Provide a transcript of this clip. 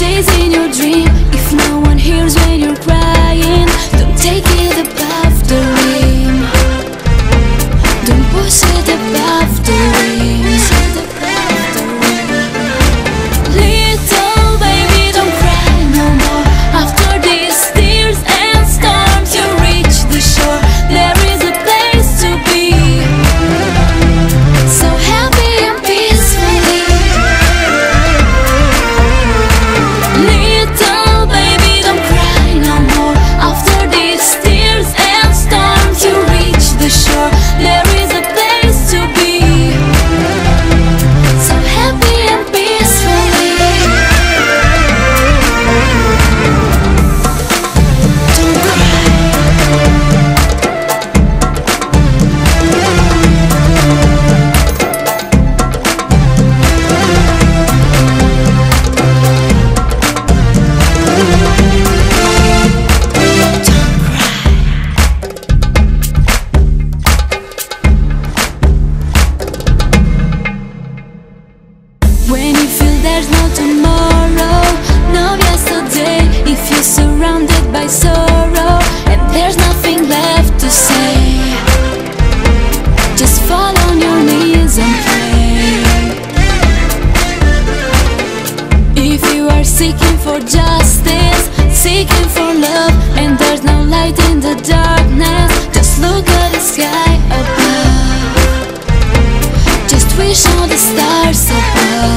chasing your dream. If no one hears when you're crying, don't take it above the rim. Don't push it above the rim. Little baby, don't cry no more. After these tears and storms, you reach the shore. There is a place to be, so happy and peacefully. Little baby, don't cry no more. After these tears and storms, you reach the shore. There is a place to be, so happy and peacefully. Don't cry. When you feel there's no tomorrow, no yesterday, if you're surrounded by sorrow and there's nothing left to say, just fall on your knees and pray. If you are seeking for justice, seeking for love, and there's no light in the darkness, just look at the sky above. Just wish on the stars above.